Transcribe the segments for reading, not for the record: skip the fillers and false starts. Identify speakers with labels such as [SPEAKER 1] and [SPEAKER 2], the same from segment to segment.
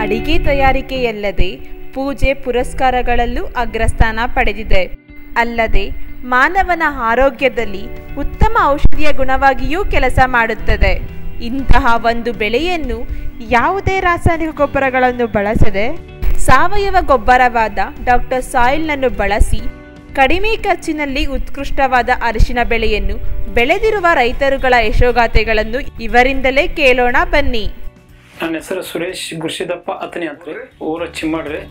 [SPEAKER 1] ಅಡಿಗೆ ತಯಾರಿಕೆಯಲ್ಲದೆ ಪೂಜೆ ಪುರಸ್ಕಾರಗಳಲ್ಲೂ ಅಗ್ರಸ್ಥಾನ ಪಡೆದಿದೆ. ಅಲ್ಲದೆ ಮಾನವನ ಆರೋಗ್ಯದಲ್ಲಿ ಉತ್ತಮ ಔಷಧಿಯ ಗುಣವಾಗಿಯೂ ಕೆಲಸ ಮಾಡುತ್ತದೆ. ಇಂತಹ ಒಂದು ಬೆಳೆಯನ್ನು ಯಾವುದೇ ರಾಸಾಯನಿಕ ಗೊಬ್ಬರಗಳನ್ನು ಬಳಸದೆ ಸಾವಯವ ಗೊಬ್ಬರವಾದ Dr.Soilನನ್ನು ಬಳಸಿ ಕಡಿಮೆ ಖರ್ಚಿನಲ್ಲಿ ಉತ್ಕೃಷ್ಟವಾದ ಅರಿಶಿನ ಬೆಳೆಯನ್ನು ಬೆಳೆದಿರುವ ರೈತರುಗಳ ಯಶೋಗಾಥೆಗಳನ್ನು ಇವರಿಂದಲೇ ಕೇಳೋಣ ಬನ್ನಿ.
[SPEAKER 2] ನನ್ನ ಹೆಸರು ಸುರೇಶ್ ಗುರ್ಷಿದಪ್ಪ ಅತನಿ ಅಂತ್ರಿ, ಊರ ಚಿಮ್ಮಡ್ರಿ.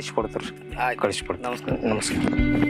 [SPEAKER 3] ಕಳಿಸ್ಕೊಡ್ತೀರಿ. ಕಳಿಸ್ಕೊಡ್ತೀವಿ.
[SPEAKER 4] ನಮಸ್ಕಾರ. ನಮಸ್ಕಾರ.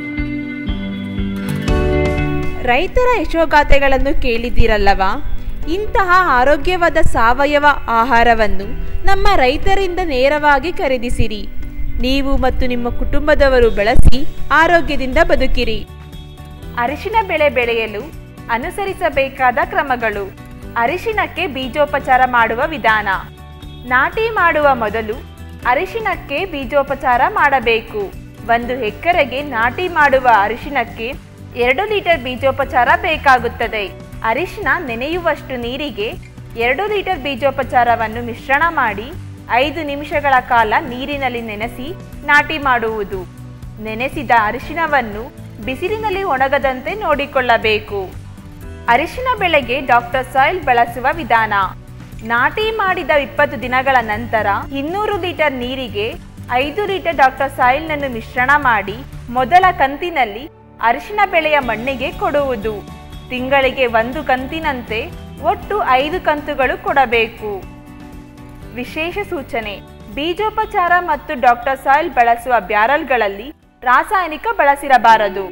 [SPEAKER 1] ರೈತರ ಯಶೋಗಾಥೆಗಳನ್ನು ಕೇಳಿದ್ದೀರಲ್ಲವಾ? ಇಂತಹ ಆರೋಗ್ಯವಾದ ಸಾವಯವ ಆಹಾರವನ್ನು ನಮ್ಮ ರೈತರಿಂದ ನೇರವಾಗಿ ಖರೀದಿಸಿರಿ. ನೀವು ಮತ್ತು ನಿಮ್ಮ ಕುಟುಂಬದವರು ಬಳಸಿ ಆರೋಗ್ಯದಿಂದ ಬದುಕಿರಿ. ಅರಿಶಿನ ಬೆಳೆ ಬೆಳೆಯಲು ಅನುಸರಿಸಬೇಕಾದ ಕ್ರಮಗಳು. ಅರಿಶಿನಕ್ಕೆ ಬೀಜೋಪಚಾರ ಮಾಡುವ ವಿಧಾನ. ನಾಟಿ ಮಾಡುವ ಮೊದಲು ಅರಿಶಿನಕ್ಕೆ ಬೀಜೋಪಚಾರ ಮಾಡಬೇಕು. 1 ಎಕರೆಗೆ ನಾಟಿ ಮಾಡುವ ಅರಿಶಿನಕ್ಕೆ 2 ಲೀಟರ್ ಬೀಜೋಪಚಾರ ಬೇಕಾಗುತ್ತದೆ. ಅರಿಶಿನ ನೆನೆಯುವಷ್ಟು ನೀರಿಗೆ 2 ಲೀಟರ್ ಬೀಜೋಪಚಾರವನ್ನು ಮಿಶ್ರಣ ಮಾಡಿ 5 ನಿಮಿಷಗಳ ಕಾಲ ನೀರಿನಲ್ಲಿ ನೆನೆಸಿ ನಾಟಿ ಮಾಡುವುದು. ನೆನೆಸಿದ ಅರಿಶಿನವನ್ನು ಬಿಸಿಲಿನಲ್ಲಿ ಒಣಗದಂತೆ ನೋಡಿಕೊಳ್ಳಬೇಕು. ಅರಿಶಿನ ಬೆಳೆಗೆ Dr.Soil ಬಳಸುವ ವಿಧಾನ. ನಾಟಿ ಮಾಡಿದ 20 ದಿನಗಳ ನಂತರ 200 ಲೀಟರ್ ನೀರಿಗೆ 5 ಲೀಟರ್ Dr.Soilನನ್ನು ಮಿಶ್ರಣ ಮಾಡಿ ಮೊದಲ ಕಂತಿನಲ್ಲಿ ಅರಿಶಿನ ಬೆಳೆಯ ಮಣ್ಣಿಗೆ ಕೊಡುವುದು. ತಿಂಗಳಿಗೆ 1 ಕಂತಿನಂತೆ ಒಟ್ಟು 5 ಕಂತುಗಳು ಕೊಡಬೇಕು. ವಿಶೇಷ ಸೂಚನೆ: ಬೀಜೋಪಚಾರ ಮತ್ತು Dr.Soil ಬಳಸುವ ಬ್ಯಾರಲ್ಗಳಲ್ಲಿ ರಾಸಾಯನಿಕ ಬಳಸಿರಬಾರದು.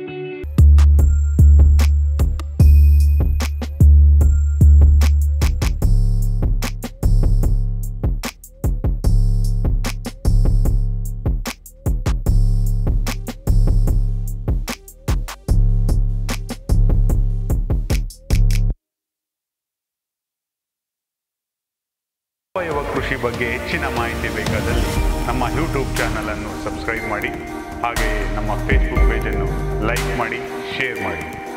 [SPEAKER 5] ಸಾವಯವ ಕೃಷಿ ಬಗ್ಗೆ ಹೆಚ್ಚಿನ ಮಾಹಿತಿ ಬೇಕಾದಲ್ಲಿ ನಮ್ಮ ಯೂಟ್ಯೂಬ್ ಚಾನಲನ್ನು ಸಬ್ಸ್ಕ್ರೈಬ್ ಮಾಡಿ, ಹಾಗೆಯೇ ನಮ್ಮ ಫೇಸ್ಬುಕ್ ಪೇಜನ್ನು ಲೈಕ್ ಮಾಡಿ, ಶೇರ್ ಮಾಡಿ.